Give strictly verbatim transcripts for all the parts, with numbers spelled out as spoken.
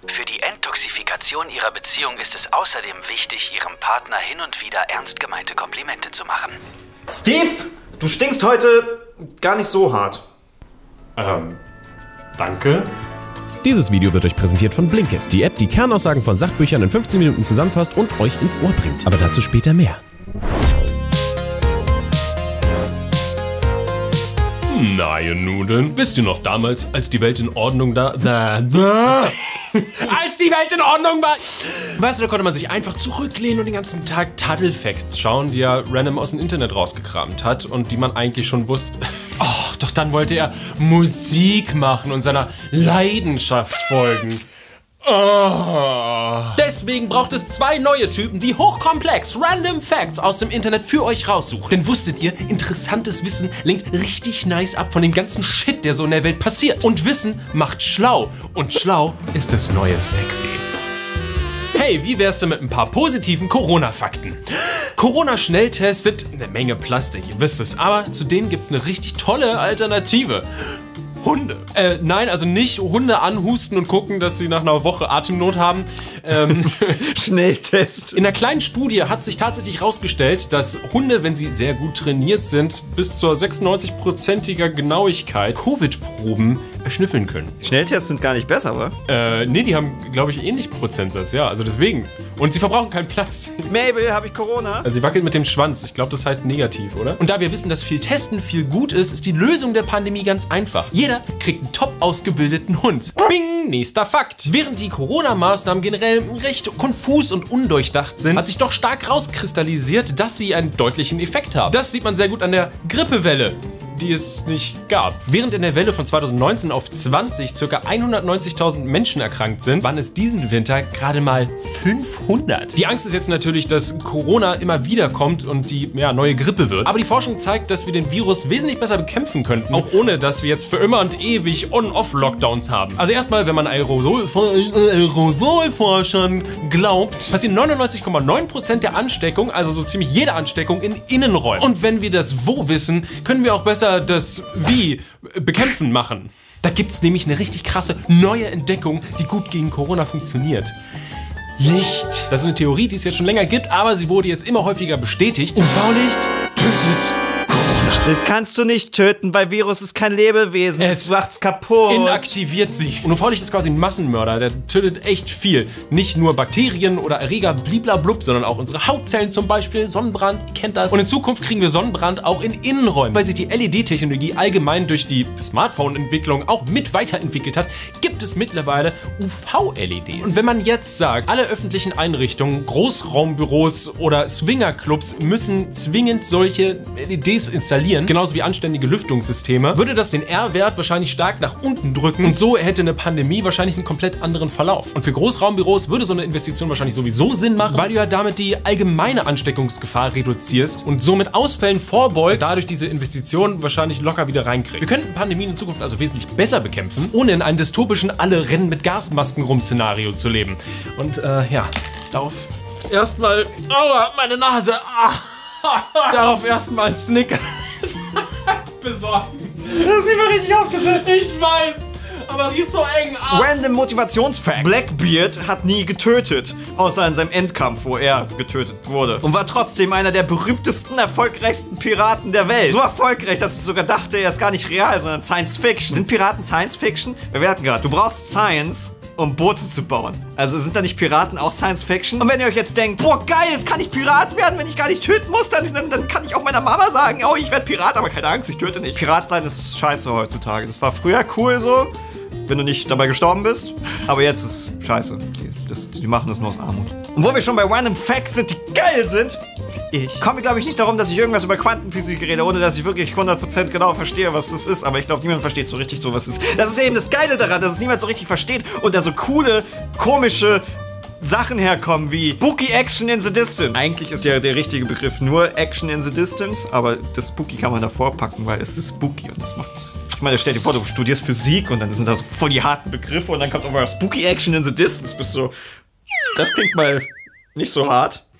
Für die Enttoxifikation ihrer Beziehung ist es außerdem wichtig, ihrem Partner hin und wieder ernst gemeinte Komplimente zu machen. Steve, du stinkst heute gar nicht so hart. Ähm, danke. Dieses Video wird euch präsentiert von Blinkist, die App, die Kernaussagen von Sachbüchern in fünfzehn Minuten zusammenfasst und euch ins Ohr bringt. Aber dazu später mehr. Na, ihr Nudeln. Wisst ihr noch damals, als die Welt in Ordnung da... da, da als die Welt in Ordnung war... Weißt du, da konnte man sich einfach zurücklehnen und den ganzen Tag Taddle-Facts schauen, die er random aus dem Internet rausgekramt hat und die man eigentlich schon wusste. Oh, doch dann wollte er Musik machen und seiner Leidenschaft folgen. Oh. Deswegen braucht es zwei neue Typen, die hochkomplex Random Facts aus dem Internet für euch raussuchen. Denn wusstet ihr, interessantes Wissen lenkt richtig nice ab von dem ganzen Shit, der so in der Welt passiert. Und Wissen macht schlau. Und schlau ist das neue Sexy. Hey, wie wär's denn mit ein paar positiven Corona-Fakten? Corona-Schnelltests sind eine Menge Plastik, ihr wisst es. Aber zu denen gibt's eine richtig tolle Alternative. Hunde. Äh, nein, also nicht Hunde anhusten und gucken, dass sie nach einer Woche Atemnot haben. Ähm, Schnelltest. In einer kleinen Studie hat sich tatsächlich herausgestellt, dass Hunde, wenn sie sehr gut trainiert sind, bis zur sechsundneunzig-prozentiger Genauigkeit Covid-Proben erschnüffeln können. Schnelltests sind gar nicht besser, oder? Äh, nee, die haben, glaube ich, ähnlich Prozentsatz, ja, also deswegen. Und sie verbrauchen kein Plastik. Mabel, habe ich Corona? Also sie wackelt mit dem Schwanz. Ich glaube, das heißt negativ, oder? Und da wir wissen, dass viel Testen viel gut ist, ist die Lösung der Pandemie ganz einfach. Jeder kriegt einen top ausgebildeten Hund. Bing, nächster Fakt. Während die Corona-Maßnahmen generell recht konfus und undurchdacht sind, hat sich doch stark rauskristallisiert, dass sie einen deutlichen Effekt haben. Das sieht man sehr gut an der Grippewelle, die es nicht gab. Während in der Welle von zweitausendneunzehn auf zwanzig ca. hundertneunzigtausend Menschen erkrankt sind, waren es diesen Winter gerade mal fünfhundert. Die Angst ist jetzt natürlich, dass Corona immer wieder kommt und die ja, neue Grippe wird. Aber die Forschung zeigt, dass wir den Virus wesentlich besser bekämpfen könnten, auch ohne, dass wir jetzt für immer und ewig On-Off-Lockdowns haben. Also erstmal, wenn man Aerosol Aerosolforschern glaubt, passieren neunundneunzig Komma neun Prozent der Ansteckung, also so ziemlich jede Ansteckung, in Innenräumen. Und wenn wir das Wo wissen, können wir auch besser das Wie bekämpfen machen. Da gibt es nämlich eine richtig krasse neue Entdeckung, die gut gegen Corona funktioniert. Licht. Das ist eine Theorie, die es jetzt schon länger gibt, aber sie wurde jetzt immer häufiger bestätigt. U V-Licht tötet Corona. Das kannst du nicht töten, weil Virus ist kein Lebewesen. Es macht's kaputt. Inaktiviert sie. Und U V-Licht ist quasi ein Massenmörder. Der tötet echt viel. Nicht nur Bakterien oder Erreger bliblablub, sondern auch unsere Hautzellen zum Beispiel. Sonnenbrand, ihr kennt das. Und in Zukunft kriegen wir Sonnenbrand auch in Innenräumen. Weil sich die L E D-Technologie allgemein durch die Smartphone-Entwicklung auch mit weiterentwickelt hat, gibt es mittlerweile U V-L E Ds. Und wenn man jetzt sagt, alle öffentlichen Einrichtungen, Großraumbüros oder Swingerclubs müssen zwingend solche L E Ds installieren, genauso wie anständige Lüftungssysteme, würde das den R-Wert wahrscheinlich stark nach unten drücken und so hätte eine Pandemie wahrscheinlich einen komplett anderen Verlauf. Und für Großraumbüros würde so eine Investition wahrscheinlich sowieso Sinn machen, weil du ja damit die allgemeine Ansteckungsgefahr reduzierst und somit Ausfällen vorbeugst, dadurch diese Investition wahrscheinlich locker wieder reinkriegst. Wir könnten Pandemien in Zukunft also wesentlich besser bekämpfen, ohne in einem dystopischen Alle rennen mit Gasmasken rum Szenario zu leben. Und äh, ja, darauf erstmal, aua, meine Nase, ah, darauf erstmal Snickers besorgen. Das ist immer richtig aufgesetzt. Ich weiß, aber sie ist so eng. Ah. Random Motivationsfact. Blackbeard hat nie getötet, außer in seinem Endkampf, wo er getötet wurde. Und war trotzdem einer der berühmtesten, erfolgreichsten Piraten der Welt. So erfolgreich, dass ich sogar dachte, er ist gar nicht real, sondern Science Fiction. Sind Piraten Science Fiction? Wir hatten gerade, du brauchst Science, um Boote zu bauen. Also sind da nicht Piraten auch Science Fiction? Und wenn ihr euch jetzt denkt, boah geil, jetzt kann ich Pirat werden, wenn ich gar nicht töten muss, dann, dann, dann kann ich auch meiner Mama sagen, oh, ich werde Pirat, aber keine Angst, ich töte nicht. Pirat sein ist scheiße heutzutage. Das war früher cool so, wenn du nicht dabei gestorben bist. Aber jetzt ist scheiße. Die, das, die machen das nur aus Armut. Und wo wir schon bei Random Facts sind, die geil sind, ich komme, glaube ich, nicht darum, dass ich irgendwas über Quantenphysik rede, ohne dass ich wirklich hundert Prozent genau verstehe, was das ist. Aber ich glaube, niemand versteht so richtig so, was es ist. Das ist eben das Geile daran, dass es niemand so richtig versteht und da so coole, komische Sachen herkommen wie Spooky Action in the Distance. Eigentlich ist ja der richtige Begriff nur Action in the Distance, aber das Spooky kann man davor packen, weil es ist spooky und das macht's. Ich meine, stell dir vor, du studierst Physik und dann sind das voll die harten Begriffe und dann kommt aber Spooky Action in the Distance. Bist so, das klingt mal nicht so hart.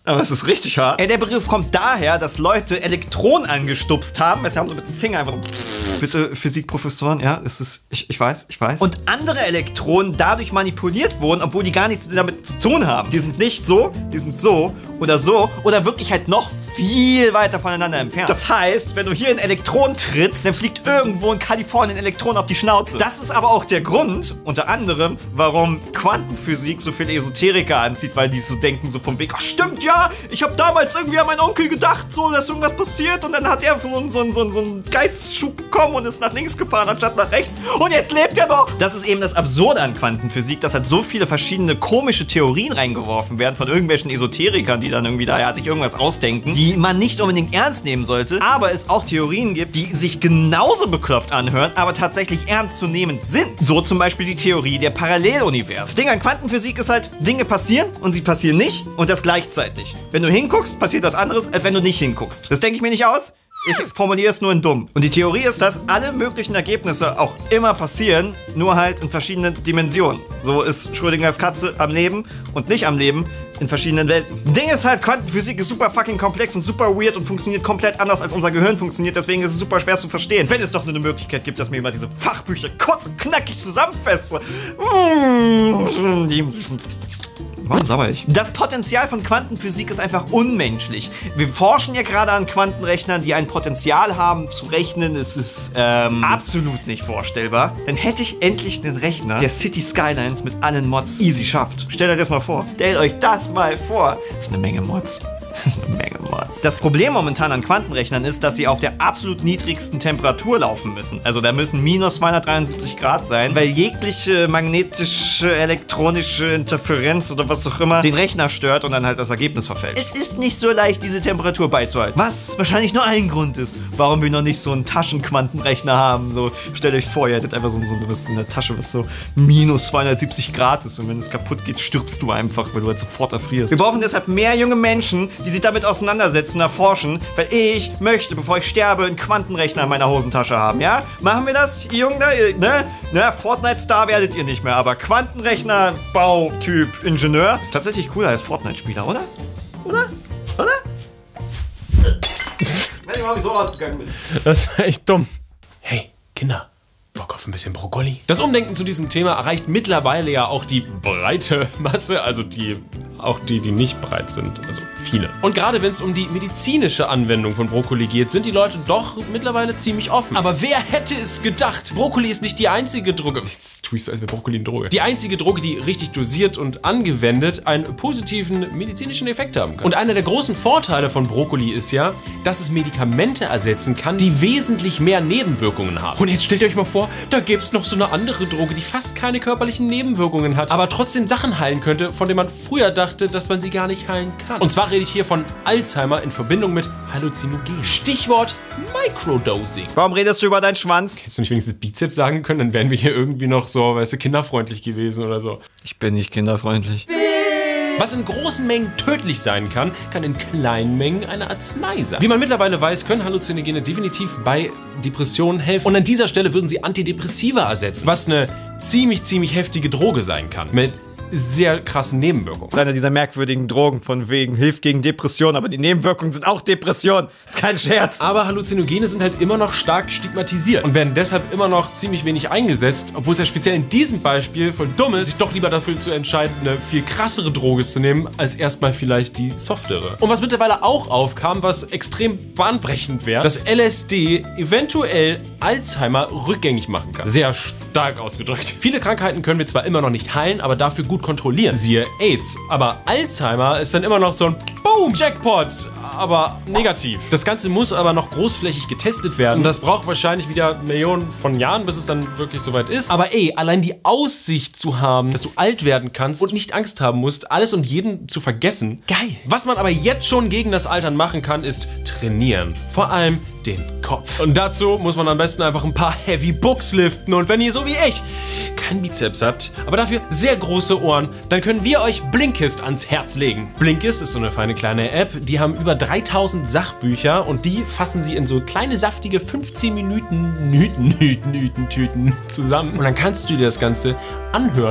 aber es ist richtig hart. Äh, der Begriff kommt daher, dass Leute Elektronen angestupst haben. Sie haben so mit dem Finger einfach... Bitte, Physikprofessoren, ja, es ist, ich, ich weiß, ich weiß. Und andere Elektronen dadurch manipuliert wurden, obwohl die gar nichts damit zu tun haben. Die sind nicht so, die sind so oder so oder wirklich halt noch viel weiter voneinander entfernt. Das heißt, wenn du hier in Elektronen trittst, dann fliegt irgendwo in Kalifornien Elektron auf die Schnauze. Das ist aber auch der Grund, unter anderem, warum Quantenphysik so viele Esoteriker anzieht, weil die so denken, so vom Weg, ach stimmt, ja, ich habe damals irgendwie an meinen Onkel gedacht, so, dass irgendwas passiert und dann hat er so, so, so, so einen Geistesschub bekommen und ist nach links gefahren, anstatt nach rechts und jetzt lebt er noch. Das ist eben das Absurde an Quantenphysik, dass halt so viele verschiedene komische Theorien reingeworfen werden von irgendwelchen Esoterikern, die dann irgendwie da ja, sich irgendwas ausdenken, die man nicht unbedingt ernst nehmen sollte, aber es auch Theorien gibt, die sich genauso bekloppt anhören, aber tatsächlich ernstzunehmend sind. So zum Beispiel die Theorie der Paralleluniversen. Das Ding an Quantenphysik ist halt, Dinge passieren und sie passieren nicht und das gleichzeitig. Wenn du hinguckst, passiert was anderes, als wenn du nicht hinguckst. Das denke ich mir nicht aus. Ich formuliere es nur in dumm. Und die Theorie ist, dass alle möglichen Ergebnisse auch immer passieren, nur halt in verschiedenen Dimensionen. So ist Schrödingers Katze am Leben und nicht am Leben in verschiedenen Welten. Ding ist halt, Quantenphysik ist super fucking komplex und super weird und funktioniert komplett anders, als unser Gehirn funktioniert. Deswegen ist es super schwer zu verstehen. Wenn es doch nur eine Möglichkeit gibt, dass mir jemand diese Fachbücher kurz und knackig zusammenfasst. Warum sabber ich? Das Potenzial von Quantenphysik ist einfach unmenschlich. Wir forschen ja gerade an Quantenrechnern, die ein Potenzial haben zu rechnen. Es ist ähm, absolut nicht vorstellbar. Dann hätte ich endlich einen Rechner, der City Skylines mit allen Mods easy schafft. Stellt euch das mal vor. Stellt euch das mal vor. Das ist eine Menge Mods. Das ist eine Menge Mods. Das Problem momentan an Quantenrechnern ist, dass sie auf der absolut niedrigsten Temperatur laufen müssen. Also da müssen minus zweihundertdreiundsiebzig Grad sein, weil jegliche magnetische, elektronische Interferenz oder was auch immer den Rechner stört und dann halt das Ergebnis verfällt. Es ist nicht so leicht, diese Temperatur beizuhalten. Was wahrscheinlich nur ein Grund ist, warum wir noch nicht so einen Taschenquantenrechner haben. So, stellt euch vor, ihr hättet einfach so, so was in der Tasche, was so minus zweihundertsiebzig Grad ist und wenn es kaputt geht, stirbst du einfach, weil du halt sofort erfrierst. Wir brauchen deshalb mehr junge Menschen, die sich damit auseinandersetzen und erforschen, weil ich möchte, bevor ich sterbe, einen Quantenrechner in meiner Hosentasche haben, ja? Machen wir das, ihr Jungen da? Ne? Ne? Fortnite-Star werdet ihr nicht mehr, aber Quantenrechner, Bautyp, Ingenieur ist tatsächlich cooler als Fortnite-Spieler, oder? Oder? Oder? Ich weiß nicht, warum ich so rausgegangen bin. Das ist echt dumm. Hey, Kinder. Bock auf ein bisschen Brokkoli? Das Umdenken zu diesem Thema erreicht mittlerweile ja auch die breite Masse, also die, auch die, die nicht breit sind, also viele. Und gerade wenn es um die medizinische Anwendung von Brokkoli geht, sind die Leute doch mittlerweile ziemlich offen. Aber wer hätte es gedacht? Brokkoli ist nicht die einzige Droge, jetzt tue ich so, als wäre Brokkoli eine Droge, die einzige Droge, die richtig dosiert und angewendet einen positiven medizinischen Effekt haben kann. Und einer der großen Vorteile von Brokkoli ist ja, dass es Medikamente ersetzen kann, die wesentlich mehr Nebenwirkungen haben. Und jetzt stellt ihr euch mal vor, da gäbe es noch so eine andere Droge, die fast keine körperlichen Nebenwirkungen hat, aber trotzdem Sachen heilen könnte, von denen man früher dachte, dass man sie gar nicht heilen kann. Und zwar rede ich hier von Alzheimer in Verbindung mit Halluzinogen. Stichwort Microdosing. Warum redest du über deinen Schwanz? Hättest du nicht wenigstens Bizeps sagen können, dann wären wir hier irgendwie noch so, weißt du, kinderfreundlich gewesen oder so. Ich bin nicht kinderfreundlich. Was in großen Mengen tödlich sein kann, kann in kleinen Mengen eine Arznei sein. Wie man mittlerweile weiß, können Halluzinogene definitiv bei Depressionen helfen. Und an dieser Stelle würden sie Antidepressiva ersetzen, was eine ziemlich, ziemlich heftige Droge sein kann. Mit sehr krassen Nebenwirkungen. Das ist einer dieser merkwürdigen Drogen von wegen hilft gegen Depression, aber die Nebenwirkungen sind auch Depression. Das ist kein Scherz. Aber Halluzinogene sind halt immer noch stark stigmatisiert und werden deshalb immer noch ziemlich wenig eingesetzt, obwohl es ja speziell in diesem Beispiel voll dumm ist, sich doch lieber dafür zu entscheiden, eine viel krassere Droge zu nehmen, als erstmal vielleicht die softere. Und was mittlerweile auch aufkam, was extrem bahnbrechend wäre, dass L S D eventuell Alzheimer rückgängig machen kann. Sehr stark ausgedrückt. Viele Krankheiten können wir zwar immer noch nicht heilen, aber dafür gut kontrollieren. Siehe AIDS. Aber Alzheimer ist dann immer noch so ein Boom, Jackpot, aber negativ. Das Ganze muss aber noch großflächig getestet werden. Und das braucht wahrscheinlich wieder Millionen von Jahren, bis es dann wirklich soweit ist. Aber ey, allein die Aussicht zu haben, dass du alt werden kannst und nicht Angst haben musst, alles und jeden zu vergessen. Geil. Was man aber jetzt schon gegen das Altern machen kann, ist trainieren. Vor allem den Kopf. Und dazu muss man am besten einfach ein paar Heavy Books liften. Und wenn ihr so wie ich kein Bizeps habt, aber dafür sehr große Ohren, dann können wir euch Blinkist ans Herz legen. Blinkist ist so eine feine kleine App, die haben über dreitausend Sachbücher und die fassen sie in so kleine, saftige fünfzehn Minuten Nüten, Nüten, Nüten, Tüten zusammen. Und dann kannst du dir das Ganze anhören,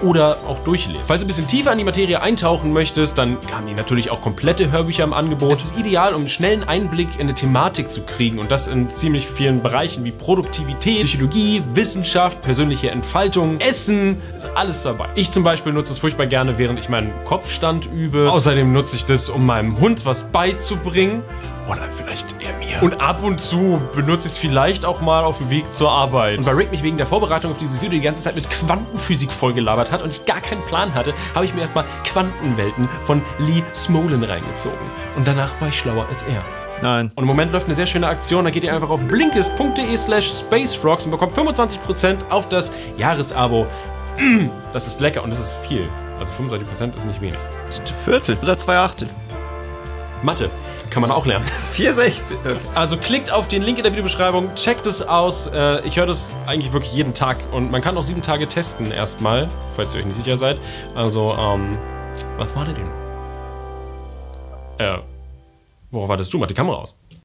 oder auch durchlesen. Falls du ein bisschen tiefer in die Materie eintauchen möchtest, dann haben die natürlich auch komplette Hörbücher im Angebot. Es ist ideal, um einen schnellen Einblick in eine Thematik zu kriegen und das in ziemlich vielen Bereichen wie Produktivität, Psychologie, Wissenschaft, persönliche Entfaltung, Essen, ist alles dabei. Ich zum Beispiel nutze es furchtbar gerne, während ich meinen Kopfstand übe. Außerdem nutze ich das, um meinem Hund was beizubringen. Oder vielleicht eher mir. Und ab und zu benutze ich es vielleicht auch mal auf dem Weg zur Arbeit. Und weil Rick mich wegen der Vorbereitung auf dieses Video die ganze Zeit mit Quantenphysik vollgelabert hat und ich gar keinen Plan hatte, habe ich mir erstmal Quantenwelten von Lee Smolin reingezogen. Und danach war ich schlauer als er. Nein. Und im Moment läuft eine sehr schöne Aktion. Da geht ihr einfach auf blinkist punkt de slash spacefrogs und bekommt fünfundzwanzig Prozent auf das Jahresabo. Das ist lecker und das ist viel. Also fünfundzwanzig Prozent ist nicht wenig. Das ist ein Viertel oder zwei Achtel. Mathe. Kann man auch lernen. vierhundertsechzig. Okay. Also klickt auf den Link in der Videobeschreibung, checkt es aus. Ich höre das eigentlich wirklich jeden Tag und man kann auch sieben Tage testen erstmal, falls ihr euch nicht sicher seid. Also, ähm, was war der denn? Äh, worauf wartest du? Mach die Kamera aus.